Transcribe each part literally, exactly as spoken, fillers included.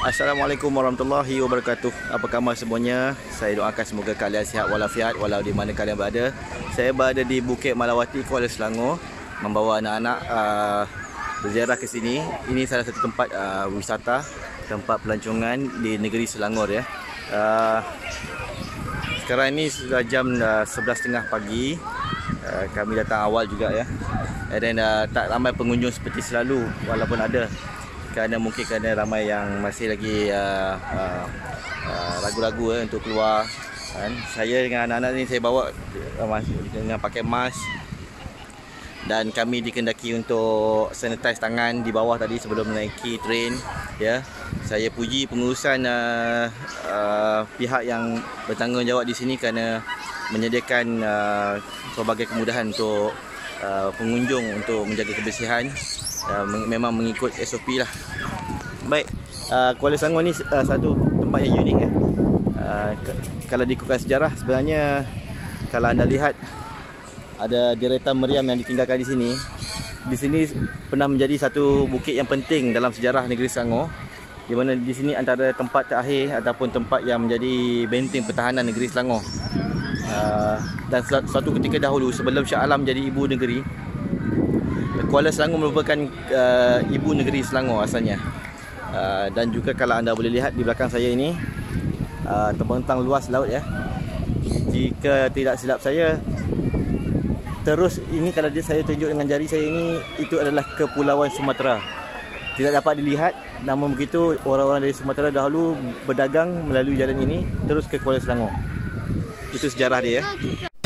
Assalamualaikum warahmatullahi wabarakatuh. Apa khabar semuanya? Saya doakan semoga kalian sihat walafiat walau di mana kalian berada. Saya berada di Bukit Malawati, Kuala Selangor, membawa anak-anak uh, berziarah ke sini. Ini salah satu tempat uh, wisata, tempat pelancongan di negeri Selangor ya. Uh, sekarang ini sudah jam uh, sebelas tiga puluh pagi. Uh, kami datang awal juga ya. Dan uh, tak ramai pengunjung seperti selalu walaupun ada. Kerana mungkin kerana ramai yang masih lagi uh, uh, uh, ragu-ragu uh, untuk keluar kan. Saya dengan anak-anak ni saya bawa uh, dengan pakai mask. Dan kami dikendaki untuk sanitize tangan di bawah tadi sebelum menaiki train ya. Saya puji pengurusan uh, uh, pihak yang bertanggungjawab di sini kerana menyediakan uh, pelbagai kemudahan untuk uh, pengunjung untuk menjaga kebersihan. Uh, memang mengikut S O P lah. Baik, uh, Kuala Selangor ni uh, satu tempat yang unik ya. Uh, kalau diikutkan sejarah, sebenarnya kalau anda lihat ada deretan meriam yang ditinggalkan di sini. Di sini pernah menjadi satu bukit yang penting dalam sejarah negeri Selangor, di mana di sini antara tempat terakhir ataupun tempat yang menjadi benteng pertahanan negeri Selangor. Uh, dan suatu ketika dahulu sebelum Shah Alam jadi ibu negeri, Kuala Selangor merupakan uh, ibu negeri Selangor asalnya. Uh, dan juga kalau anda boleh lihat di belakang saya ini, uh, terbentang luas laut ya. Jika tidak silap saya, terus ini kalau dia saya tunjuk dengan jari saya ini, itu adalah Kepulauan Sumatera. Tidak dapat dilihat, namun begitu orang-orang dari Sumatera dahulu berdagang melalui jalan ini terus ke Kuala Selangor. Itu sejarah dia ya.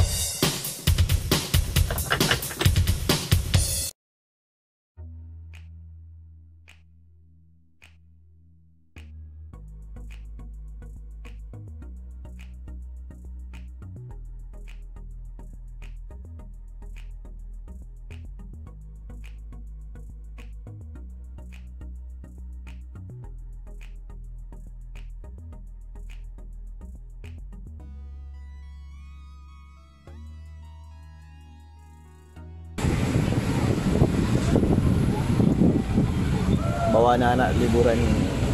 Bawa anak-anak liburan ni.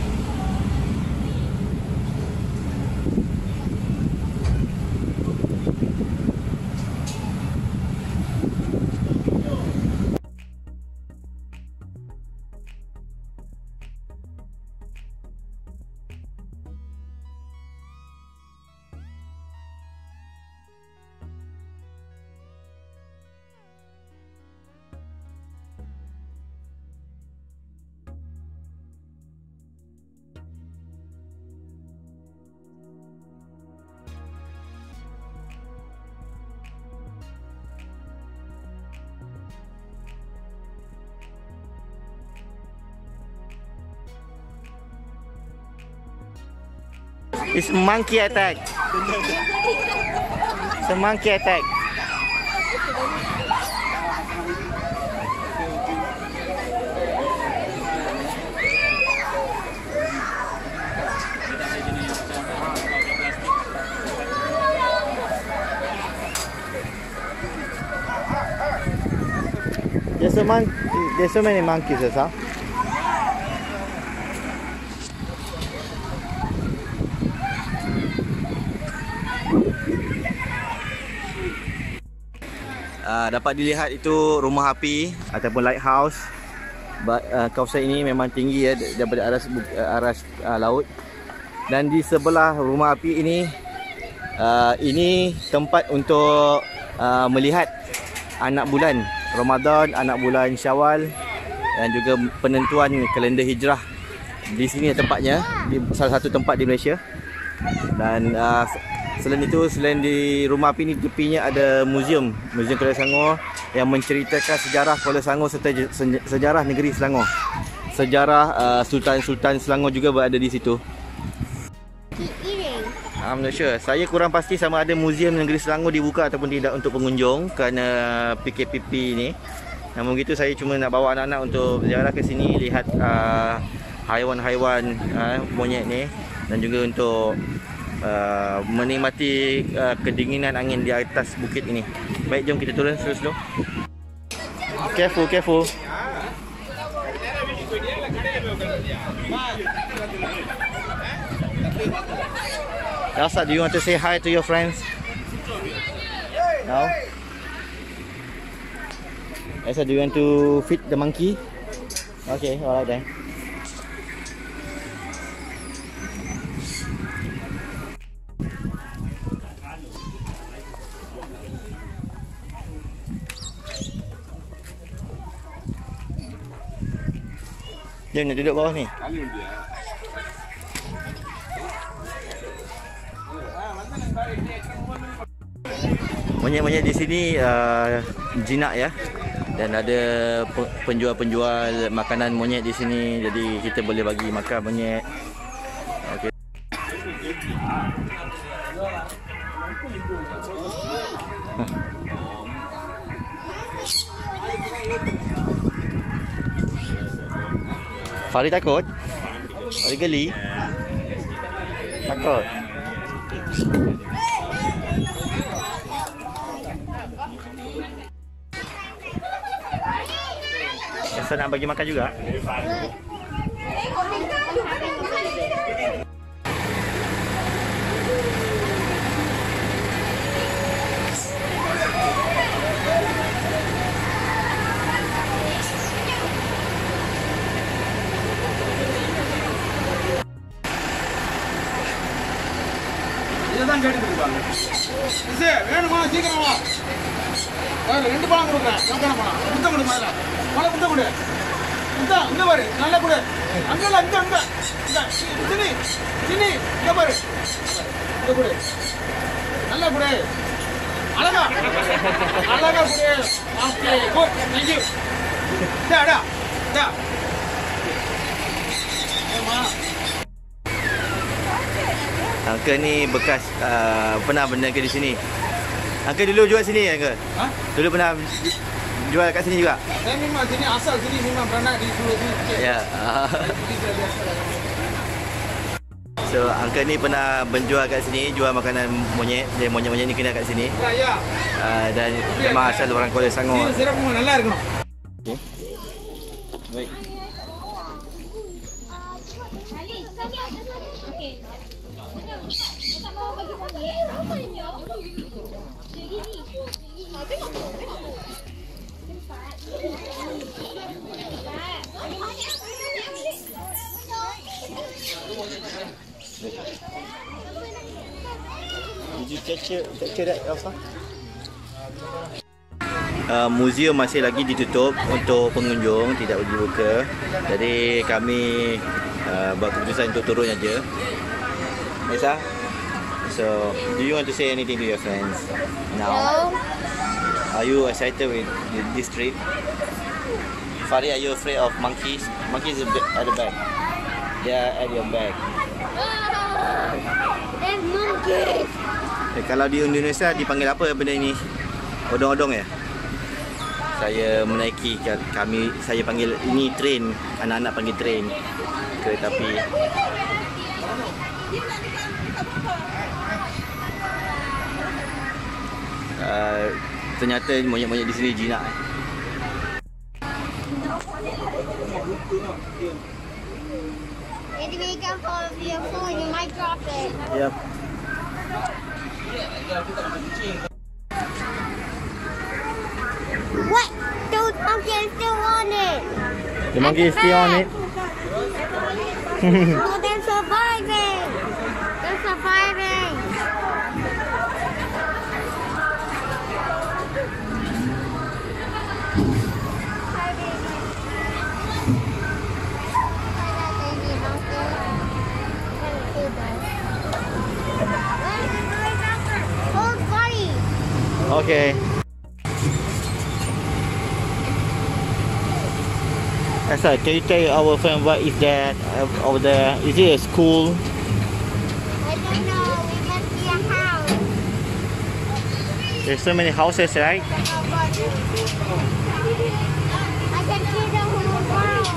It's monkey attack. It's a monkey attack. There's a mon there's so many monkeys, huh? Uh, dapat dilihat itu rumah api ataupun lighthouse. Uh, kawasan ini memang tinggi ya daripada aras, uh, aras uh, laut. Dan di sebelah rumah api ini, uh, ini tempat untuk uh, melihat anak bulan Ramadan, anak bulan Syawal dan juga penentuan kalender hijrah. Di sini tempatnya, di salah satu tempat di Malaysia. Dan uh, selain itu, selain di rumah api ini, tepinya ada muzium Muzium Kuala Selangor yang menceritakan sejarah Kuala Selangor serta sejarah negeri Selangor. Sejarah uh, Sultan-Sultan Selangor juga berada di situ. I'm not sure. Saya kurang pasti sama ada muzium negeri Selangor dibuka ataupun tidak untuk pengunjung kerana P K P P ni. Namun begitu, saya cuma nak bawa anak-anak untuk berziarah ke sini, lihat uh, haiwan-haiwan uh, monyet ni, dan juga untuk Uh, menikmati uh, kedinginan angin di atas bukit ini. Baik, jom kita turun slow-slow. Careful, careful. Elsa, do you want to say hi to your friends? No? Elsa, do you want to feed the monkey? Okay, alright then. Dia nak duduk bawah ni. Monyet-monyet di sini uh, jinak ya. Dan ada penjual-penjual makanan monyet di sini. Jadi kita boleh bagi makan monyet. Okey. Fari takut? Fari geli? Takut? Elsa nak bagi makan juga? இதுதான் கேட்டுட்டு இருக்காங்க. மிஸ்ஸே வேணுமா சீக்கிரமா? வேற ரெண்டு பழம் கொடுக்குறேன். எவ்வளோ பழம்? முட்டை கொடு முதல்ல. பழம் முட்டை கொடு. முட்டை இங்க பாரு. நல்லா கொடு. அங்க இல்ல அங்க அங்க. இங்க சினி. சினி இங்க பாரு. இங்க கொடு. நல்லா கொடு. அழகா. அழகா கொடு. ஓகே. குட். Thank you. டா டா. டா. ஏமா Uncle ni bekas uh, pernah berniaga di sini. Uncle dulu jual sini Uncle? Ha? Dulu pernah jual kat sini juga? Saya memang sini asal sini memang pernah di sini. Ya. So Uncle ni pernah menjual kat sini, jual makanan monyet. Jadi monyet-monyet ni kena kat sini. Ya ya. Uh, dan memang asal orang Kuala Selangor. Ini sirap memang நல்லா இருக்கும். Okey. Baik. Did you capture, capture that, Elsa? Uh, muzium masih lagi ditutup untuk pengunjung, tidak boleh dibuka. Jadi kami uh, buat keputusan untuk turun aja. Elsa? So, do you want to say anything to your friends now? No. Are you excited with this trip? Fari, are you afraid of monkeys? Monkeys at the back. They are at your back. There's monkeys. Eh, kalau di Indonesia dipanggil apa benda ini? Odong-odong ya? Saya menaiki kami saya panggil ini train, anak-anak panggil train kereta api. Uh, ternyata monyet-monyet di sini jinak. If you get hold of your phone, you might drop it. Yep. What? Those monkeys still on it. The monkey is still on it. Oh, they're surviving. They're surviving. Okay. Elsa, can you tell our friend what is that uh, over there? Is it a school? I don't know. It must be a house. There's so many houses, right? I can see the whole world.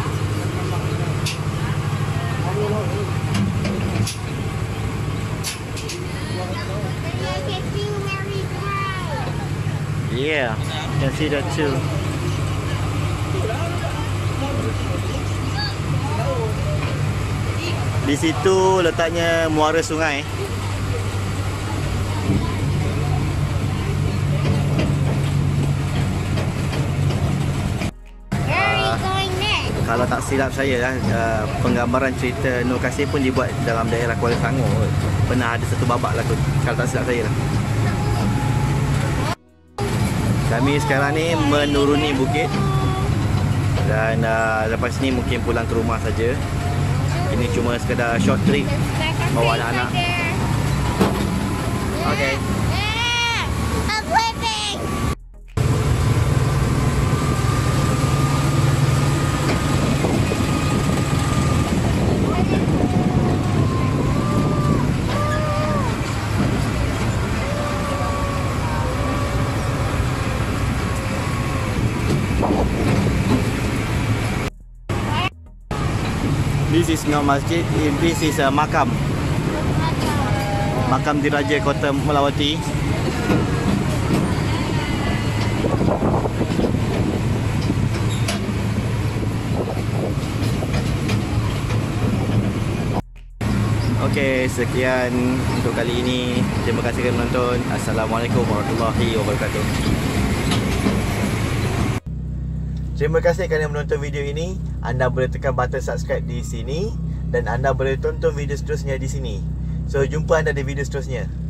And I can see where we drive. Yeah, you can see that too. Di situ letaknya muara sungai. Where are you going next? Kalau tak silap saya lah, uh, penggambaran cerita Nur Kasih pun dibuat dalam daerah Kuala Selangor. Pernah ada satu babak lah tu, kalau tak silap saya lah. Kami sekarang ni menuruni bukit. Dan uh, lepas ni mungkin pulang ke rumah saja. Ini cuma sekadar short trip bawa anak-anak. Okay. Yeah! I'm flipping! This is not masjid, this is a makam. Makam Diraja Kota Melawati. Okey, sekian untuk kali ini. Terima kasih kerana menonton. Assalamualaikum warahmatullahi wabarakatuh. Terima kasih kerana menonton video ini. Anda boleh tekan button subscribe di sini dan anda boleh tonton video seterusnya di sini. So, jumpa anda di video seterusnya.